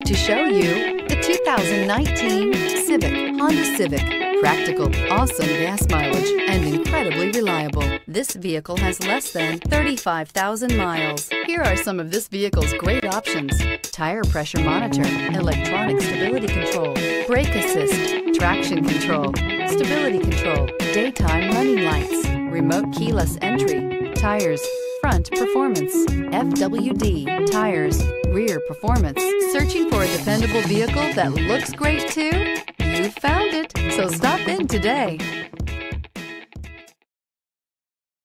to show you the 2019 Honda Civic. Practical, awesome gas mileage, and incredibly reliable. This vehicle has less than 35,000 miles. Here are some of this vehicle's great options: tire pressure monitor, electronic stability control, brake assist, traction control, stability control, daytime running lights, remote keyless entry, tires, front performance, FWD, tires, rear performance. Searching for a dependable vehicle that looks great too? You found it, so stop in today.